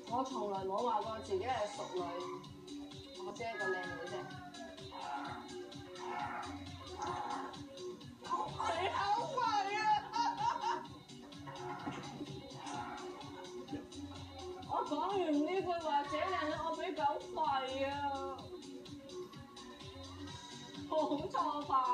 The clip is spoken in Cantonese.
我從來冇話過自己係淑女，我只係個靚女啫。你好貴啊！我講完呢句話，這靚女我俾9費啊！好錯牌